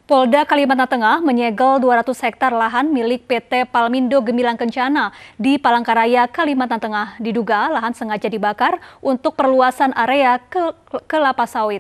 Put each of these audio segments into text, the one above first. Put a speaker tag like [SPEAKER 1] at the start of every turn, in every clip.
[SPEAKER 1] Polda Kalimantan Tengah menyegel 200 hektar lahan milik PT Palmindo Gemilang Kencana di Palangkaraya, Kalimantan Tengah. Diduga lahan sengaja dibakar untuk perluasan area kelapa sawit.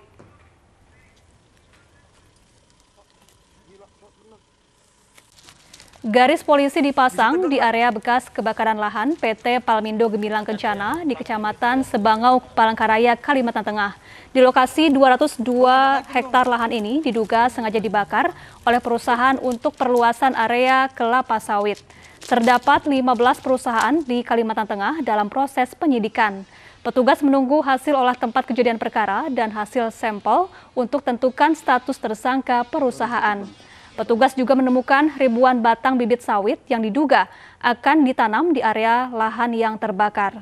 [SPEAKER 1] Garis polisi dipasang di area bekas kebakaran lahan PT Palmindo Gemilang Kencana di Kecamatan Sebangau, Palangkaraya, Kalimantan Tengah. Di lokasi 202 hektar lahan ini diduga sengaja dibakar oleh perusahaan untuk perluasan area kelapa sawit. Terdapat 15 perusahaan di Kalimantan Tengah dalam proses penyidikan. Petugas menunggu hasil olah tempat kejadian perkara dan hasil sampel untuk tentukan status tersangka perusahaan. Petugas juga menemukan ribuan batang bibit sawit yang diduga akan ditanam di area lahan yang terbakar.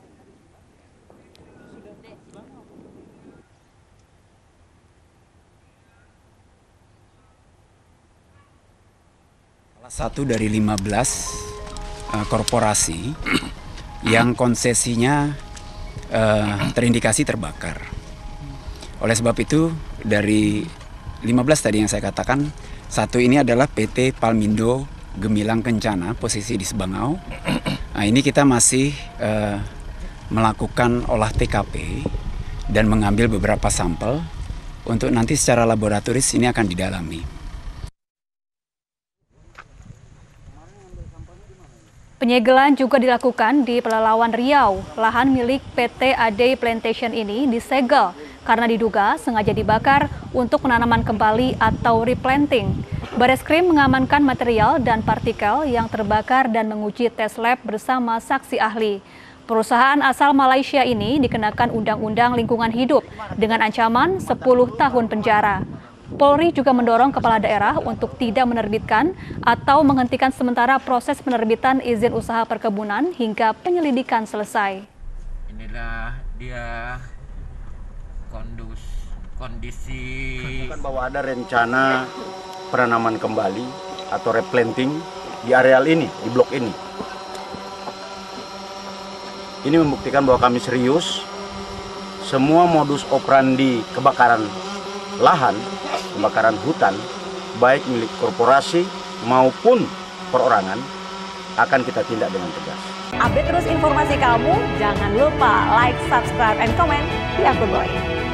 [SPEAKER 2] Salah satu dari 15 korporasi yang konsesinya terindikasi terbakar. Oleh sebab itu, dari 15 tadi yang saya katakan, satu ini adalah PT Palmindo Gemilang Kencana, posisi di Sebangau. Nah, ini kita masih melakukan olah TKP dan mengambil beberapa sampel untuk nanti secara laboratoris ini akan didalami.
[SPEAKER 1] Penyegelan juga dilakukan di Pelalawan Riau. Lahan milik PT Ade Plantation ini disegel karena diduga sengaja dibakar untuk penanaman kembali atau replanting. Bareskrim mengamankan material dan partikel yang terbakar dan menguji tes lab bersama saksi ahli. Perusahaan asal Malaysia ini dikenakan Undang-Undang Lingkungan Hidup dengan ancaman 10 tahun penjara. Polri juga mendorong kepala daerah untuk tidak menerbitkan atau menghentikan sementara proses penerbitan izin usaha perkebunan hingga penyelidikan selesai.
[SPEAKER 3] Inilah dia kondisi
[SPEAKER 4] bahwa ada rencana penanaman kembali atau replanting di areal ini, di blok ini. Ini membuktikan bahwa kami serius. Semua modus operandi kebakaran lahan, kebakaran hutan, baik milik korporasi maupun perorangan, akan kita tindak dengan tegas.
[SPEAKER 5] Update terus informasi kamu, jangan lupa like, subscribe, and comment di Afterboy.